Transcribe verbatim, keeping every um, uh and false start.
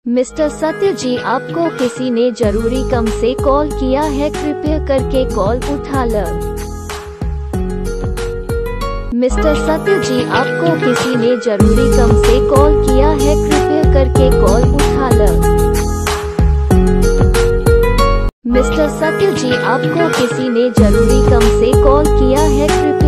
Mister सत्य जी, आपको किसी ने जरूरी काम से कॉल किया है, कृपया करके कॉल उठा लो। मिस्टर सत्य जी, आपको किसी ने जरूरी काम से कॉल किया है, कृपया करके कॉल उठा लो। मिस्टर सत्य जी, आपको किसी ने जरूरी काम से कॉल किया है, कृपया